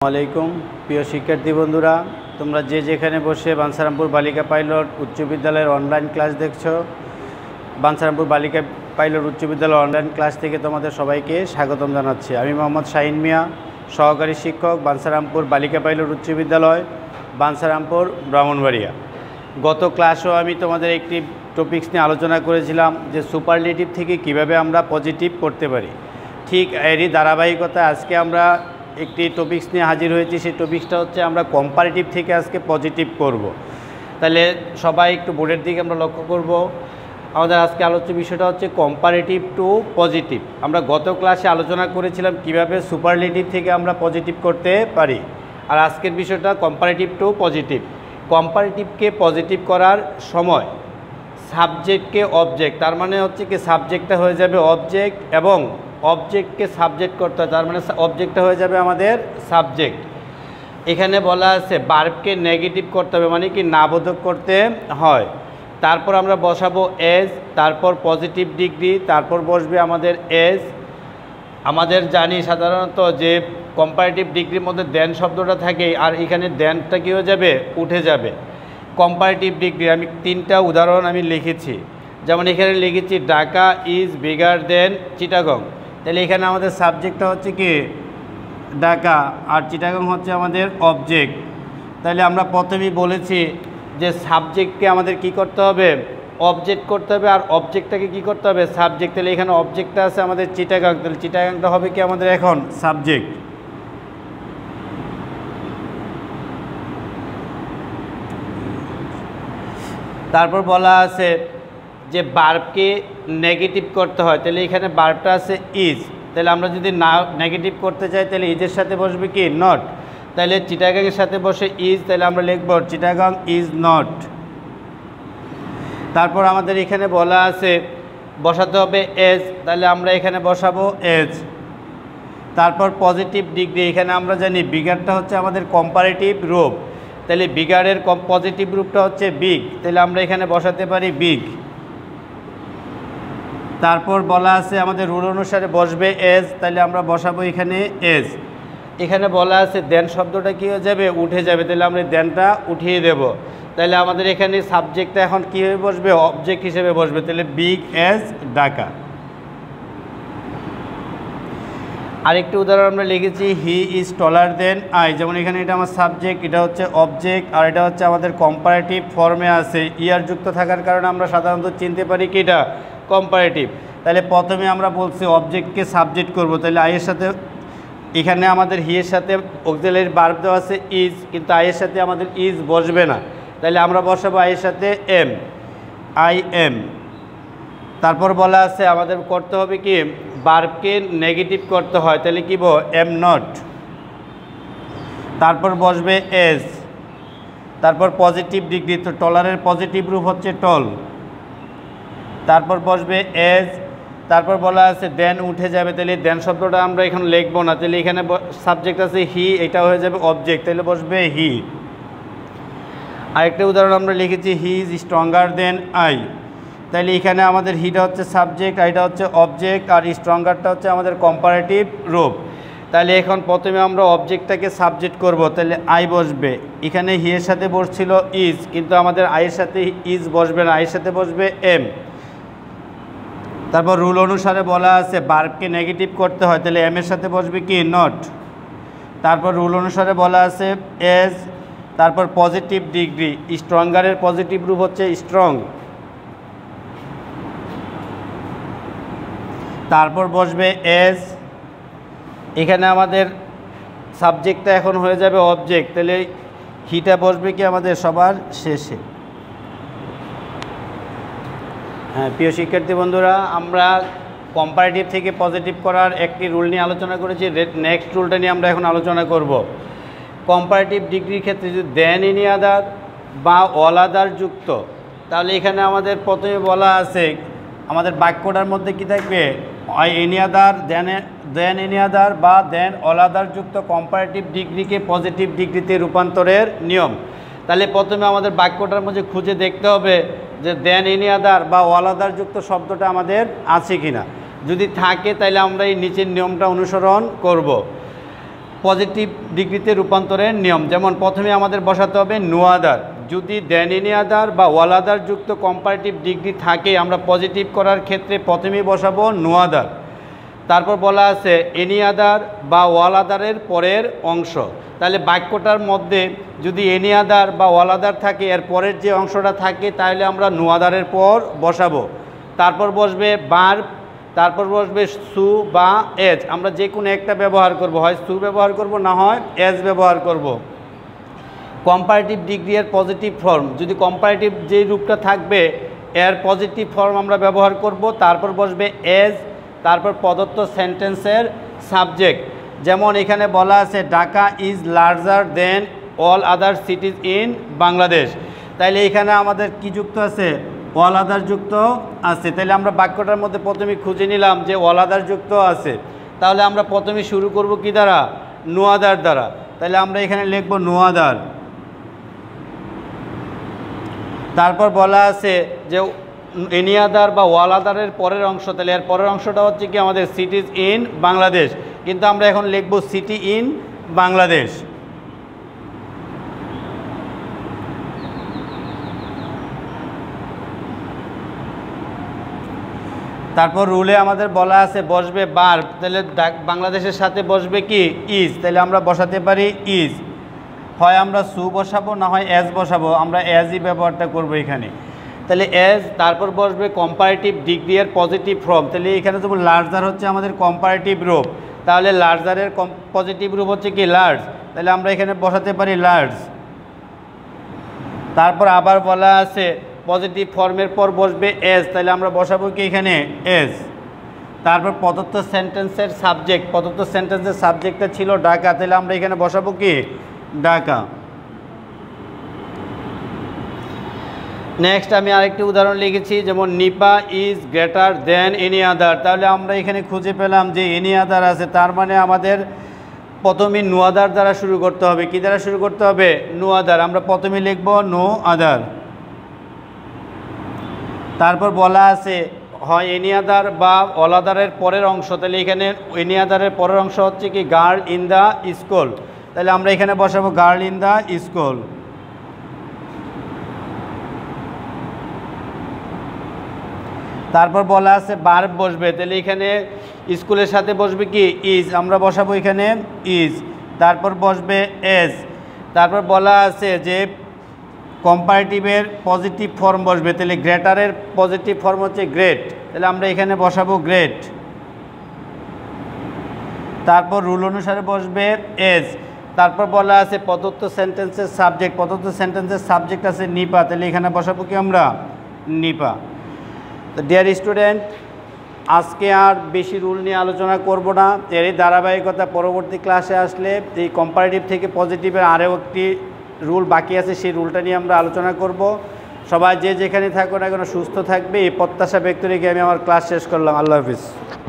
আলাইকুম প্রিয় শিক্ষার্থী বন্ধুরা, তোমরা যে যেখানে বসে বাঞ্ছারামপুর বালিকা পাইলট উচ্চ বিদ্যালয়ের অনলাইন ক্লাস দেখছো, বাঞ্ছারামপুর বালিকা পাইলট উচ্চ বিদ্যালয়ের অনলাইন ক্লাস থেকে তোমাদের সবাইকে স্বাগতম জানাচ্ছি। আমি মোহাম্মদ শাহিন মিয়া, সহকারী শিক্ষক, বাঞ্ছারামপুর বালিকা পাইলট উচ্চ বিদ্যালয়, বাঞ্ছারামপুর, ব্রাহ্মণবাড়িয়া। গত ক্লাসেও আমি তোমাদের একটি টপিকস নিয়ে আলোচনা করেছিলাম যে সুপারলেটিভ থেকে কিভাবে আমরা পজিটিভ করতে পারি। ঠিক এরই ধারাবাহিকতা আজকে আমরা একটি টপিকস নিয়ে হাজির হয়েছি। সেই টপিকসটা হচ্ছে আমরা কম্পারেটিভ থেকে আজকে পজিটিভ করব। তাহলে সবাই একটু বোর্ডের দিকে আমরা লক্ষ্য করব। আমাদের আজকে আলোচ্য বিষয়টা হচ্ছে কম্পারেটিভ টু পজিটিভ। আমরা গত ক্লাসে আলোচনা করেছিলাম কিভাবে সুপারলেটিভ থেকে আমরা পজিটিভ করতে পারি, আর আজকের বিষয়টা কম্পারেটিভ টু পজিটিভ। কম্পারেটিভকে পজিটিভ করার সময় সাবজেক্টকে অবজেক্ট, তার মানে হচ্ছে কি সাবজেক্টটা হয়ে যাবে অবজেক্ট এবং অবজেক্টকে সাবজেক্ট করতে হয়, তার মানে অবজেক্টটা হয়ে যাবে আমাদের সাবজেক্ট। এখানে বলা আছে ভার্বকে নেগেটিভ করতে হবে, মানে কি নাবোধক করতে হয়। তারপর আমরা বসাবো এজ, তারপর পজিটিভ ডিগ্রি, তারপর বসবে আমাদের এজ। আমাদের জানি সাধারণত যে কম্পারেটিভ ডিগ্রির মধ্যে দেন শব্দটা থাকে, আর এখানে দেনটা কী হয়ে যাবে, উঠে যাবে। কম্পারেটিভ ডিগ্রি আমি তিনটা উদাহরণ আমি লিখেছি, যেমন এখানে লিখেছি Dhaka is bigger than Chittagong. তাহলে এখানে আমাদের সাবজেক্টটা হচ্ছে কি ঢাকা, আর চিটাগং হচ্ছে আমাদের অবজেক্ট। তাহলে আমরা প্রথমেই বলেছি যে সাবজেক্টকে আমাদের কি করতে হবে, অবজেক্ট করতে হবে, আর অবজেক্টটাকে কি করতে হবে, সাবজেক্ট। তাহলে এখানে অবজেক্টটা আছে আমাদের চিটাগং, তাহলে চিটাগংটা হবে কি আমাদের এখন সাবজেক্ট। তারপর বলা আছে যে ভার্বকে নেগেটিভ করতে হয়, তাহলে এখানে ভার্বটা আছে ইজ। তাহলে আমরা যদি না নেগেটিভ করতে চাই তাহলে ইজের সাথে বসবে কি নট। তাহলে চিটাগাংয়ের সাথে বসে ইজ, তাহলে আমরা লিখব চিটাগাং ইজ নট। তারপর আমাদের এখানে বলা আছে বসাতে হবে এজ, তাহলে আমরা এখানে বসাবো এজ। তারপর পজিটিভ ডিগ্রি, এখানে আমরা জানি বিগারটা হচ্ছে আমাদের কম্পারেটিভ রূপ, তাহলে বিগারের পজিটিভ রূপটা হচ্ছে বিগ, তাহলে আমরা এখানে বসাতে পারি বিগ। তারপর বলা আছে আমাদের রুল অনুসারে বসবে এজ, তাহলে আমরা বসাবো এখানে এজ। এখানে বলা আছে দেন শব্দটা কী হয়ে যাবে, উঠে যাবে, তাহলে আমরা দেনটা উঠিয়ে দেব। তাহলে আমাদের এখানে সাবজেক্টটা এখন কী হয়ে বসবে, অবজেক্ট হিসেবে বসবে, তাহলে বিগ এজ ঢাকা। আরেকটি উদাহরণ আমরা লিখেছি he is taller then I, যেমন এখানে এটা আমার সাবজেক্ট, এটা হচ্ছে অবজেক্ট, আর এটা হচ্ছে আমাদের কম্পারেটিভ ফর্মে আছে। ইয়ার যুক্ত থাকার কারণে আমরা সাধারণত চিনতে পারি কি এটা কম্পারেটিভ। তাহলে প্রথমে আমরা বলছি অবজেক্টকে সাবজেক্ট করব, তাহলে আইয়ের সাথে এখানে আমাদের হিয়ের সাথে অক্সিলারি ভার্ব দেওয়া আছে ইজ, কিন্তু আইয়ের সাথে আমাদের ইজ বসবে না, তাহলে আমরা বসাবো আইয়ের সাথে এম, আই এম। তারপর বলা আছে আমাদের করতে হবে কি ভার্বকে নেগেটিভ করতে হয়, তাহলে কি এম নট। তারপর বসবে এজ। তারপর পজিটিভ ডিগ্রি, তো টলারের পজিটিভ রূপ হচ্ছে টল। তারপর বসবে এজ। তারপর বলা আছে দেন উঠে যাবে, তাহলে দেন শব্দটা আমরা এখন লিখবো না, তাহলে এখানে সাবজেক্ট আছে হি, এটা হয়ে যাবে অবজেক্ট, তাহলে বসবে হি। আরেকটা উদাহরণ আমরা লিখেছি he is stronger than I, তাহলে এখানে আমাদের হিটা হচ্ছে সাবজেক্ট, আইটা হচ্ছে অবজেক্ট, আর স্ট্রঙ্গারটা হচ্ছে আমাদের কম্পারেটিভ রূপ। তাহলে এখন প্রথমে আমরা অবজেক্টটাকে সাবজেক্ট করব, তাহলে আই বসবে। এখানে হিয়ের সাথে বসছিল ইজ, কিন্তু আমাদের আইয়ের সাথে ইজ বসবে না, আইয়ের সাথে বসবে এম। তারপর রুল অনুসারে বলা আছে ভার্বকে নেগেটিভ করতে হয়, তাহলে এম এর সাথে বসবে কি নট। তারপর রুল অনুসারে বলা আছে এজ। তারপর পজিটিভ ডিগ্রি, স্ট্রঙ্গারের পজিটিভ রূপ হচ্ছে স্ট্রং। তারপর বসবে এজ। এখানে আমাদের সাবজেক্টটা এখন হয়ে যাবে অবজেক্ট, তাহলে হিটা বসবে কি আমাদের সবার শেষে। হ্যাঁ প্রিয় শিক্ষার্থী বন্ধুরা, আমরা কম্পারেটিভ থেকে পজিটিভ করার একটি রুল নিয়ে আলোচনা করেছি। নেক্সট রুলটা নিয়ে আমরা এখন আলোচনা করব। কম্পারেটিভ ডিগ্রির ক্ষেত্রে যদি দেন এনি আদার বা অল আদার যুক্ত, তাহলে এখানে আমাদের প্রথমে বলা আছে আমাদের বাক্যটার মধ্যে কি থাকবে, এনি আদার, দেন এনি আদার বা দেন অল আদার যুক্ত কম্পারেটিভ ডিগ্রিকে পজিটিভ ডিগ্রিতে রূপান্তরের নিয়ম। তাহলে প্রথমে আমাদের বাক্যটার মধ্যে খুঁজে দেখতে হবে যে দেন এনি আদার বা অল আদার যুক্ত শব্দটা আমাদের আছে কিনা। যদি থাকে তাহলে আমরা এই নিচের নিয়মটা অনুসরণ করব। পজিটিভ ডিগ্রিতে রূপান্তরের নিয়ম। যেমন প্রথমে আমাদের বসাতে হবে নো আদার। যদি দেন এনি আদার বা অল আদার যুক্ত কম্পারেটিভ ডিগ্রি থাকে আমরা পজিটিভ করার ক্ষেত্রে প্রথমেই বসাবো নো আদার। তারপর বলা আছে এনি আদার বা অল আদারের পরের অংশ। তাহলে বাক্যটার মধ্যে যদি এনি আদার বা অল আদার থাকে এর পরের যে অংশটা থাকে তাহলে আমরা নো আদারের পর বসাবো। তারপর বসবে ভার্ব, তারপর বসবে সু বা এজ। আমরা যে কোনো একটা ব্যবহার করব, হয় সু ব্যবহার করব না হয় এজ ব্যবহার করব। কম্পারেটিভ ডিগ্রি এর পজিটিভ ফর্ম, যদি কম্পারেটিভ যে রূপটা থাকবে এর পজিটিভ ফর্ম আমরা ব্যবহার করব। তারপর বসবে এজ, তারপর প্রদত্ত সেন্টেন্সের সাবজেক্ট। যেমন এখানে বলা আছে Dhaka is larger than all other cities in Bangladesh. তাইলে এখানে আমাদের কি যুক্ত আছে? অল আদার যুক্ত আছে। তাহলে আমরা বাক্যটার মধ্যে প্রথমে খুঁজে নিলাম যে অল আদার যুক্ত আছে। তাহলে আমরা প্রথমে শুরু করব কি দ্বারা? নো আদার দ্বারা। তাহলে আমরা এখানে লিখব নো আদার। তারপর বলা আছে যে এনি আদার বা অল আদারের পরের অংশ। তাহলে এর পরের অংশটা হচ্ছে কি আমাদের সিটিজ ইন বাংলাদেশ, কিন্তু আমরা এখন লিখব সিটি ইন বাংলাদেশ। তারপর রুলে আমাদের বলা আছে বসবে ভার্ব। তাহলে বাংলাদেশের সাথে বসবে কি? ইজ। তাহলে আমরা বসাতে পারি ইজ। হয় আমরা সু বসাবো না হয় এজ বসাবো, আমরা এজই ব্যবহারটা করব এখানে। তাহলে এজ, তারপর বসবে কম্পারেটিভ ডিগ্রি এর পজিটিভ ফর্ম। তাহলে এখানে যেমন লার্জার হচ্ছে আমাদের কম্পারেটিভ রূপ, তাহলে লার্জারের পজিটিভ রূপ হচ্ছে কি? লার্জ। তাহলে আমরা এখানে বসাতে পারি লার্জ। তারপর আবার বলা আছে পজিটিভ ফর্মের পর বসবে এজ। তাহলে আমরা বসাবো কি এখানে? এজ। তারপর প্রদত্ত সেন্টেন্সের সাবজেক্ট, প্রদত্ত সেন্টেন্সের সাবজেক্টটা ছিল ঢাকা। তাহলে আমরা এখানে বসাবো কি? ঢাকা। নেক্সট আমি আরেকটি উদাহরণ লিখেছি, যেমন Nipa is greater than any other. তাহলে আমরা এখানে খুঁজে পেলাম যে এনি আদার আছে, তার মানে আমাদের প্রথমে নো আদার দ্বারা শুরু করতে হবে। কি দ্বারা শুরু করতে হবে? No other. আমরা প্রথমে লিখব নো আদার। তারপর বলা আছে হয় এনি আদার বা অল আদারের পরের অংশ। তাহলে এখানে এনি আদারের পরের অংশ হচ্ছে কি? Girl in the school. তাহলে আমরা এখানে বসাবো গার্ল ইন দ্য স্কুল। তারপর বলা আছে ভার্ব বসবে। তাহলে এখানে স্কুলের সাথে বসবে কি? ইজ। আমরা বসাবো এখানে ইজ। তারপর বসবে এজ। তারপর বলা আছে যে কম্পারেটিভের পজিটিভ ফর্ম বসবে। তাহলে গ্রেটারের পজিটিভ ফর্ম হচ্ছে গ্রেট। তাহলে আমরা এখানে বসাবো গ্রেট। তারপর রুল অনুসারে বসবে এজ। তারপর বলা আছে প্রদত্ত সেন্টেন্সের সাবজেক্ট। প্রদত্ত সেন্টেন্সের সাবজেক্ট আছে নিপা। তাহলে এখানে বসাবো কি আমরা? নিপা। তো ডিয়ার স্টুডেন্ট, আজকে আর বেশি রুল নিয়ে আলোচনা করব না। এরই ধারাবাহিকতা পরবর্তী ক্লাসে আসলে এই কম্পারেটিভ থেকে পজিটিভের আরও একটি রুল বাকি আছে, সেই রুলটা নিয়ে আমরা আলোচনা করব। সবাই যে যেখানে থাকো না কেন সুস্থ থাকবে এই প্রত্যাশা ব্যক্ত রেখে আমি আমার ক্লাস শেষ করলাম। আল্লাহ হাফিজ।